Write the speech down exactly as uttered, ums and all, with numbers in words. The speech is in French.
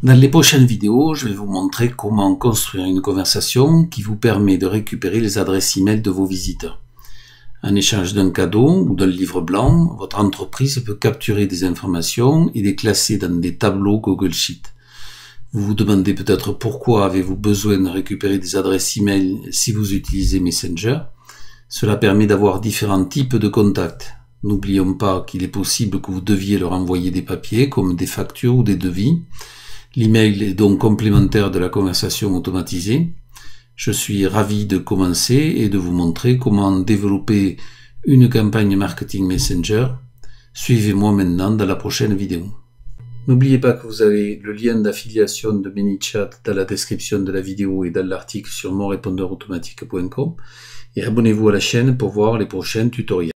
Dans les prochaines vidéos, je vais vous montrer comment construire une conversation qui vous permet de récupérer les adresses email de vos visiteurs. En échange d'un cadeau ou d'un livre blanc, votre entreprise peut capturer des informations et les classer dans des tableaux Google Sheet. Vous vous demandez peut-être pourquoi avez-vous besoin de récupérer des adresses email si vous utilisez Messenger. Cela permet d'avoir différents types de contacts. N'oublions pas qu'il est possible que vous deviez leur envoyer des papiers comme des factures ou des devis. L'email est donc complémentaire de la conversation automatisée. Je suis ravi de commencer et de vous montrer comment développer une campagne marketing Messenger. Suivez-moi maintenant dans la prochaine vidéo. N'oubliez pas que vous avez le lien d'affiliation de ManyChat dans la description de la vidéo et dans l'article sur mon répondeur automatique point com et abonnez-vous à la chaîne pour voir les prochains tutoriels.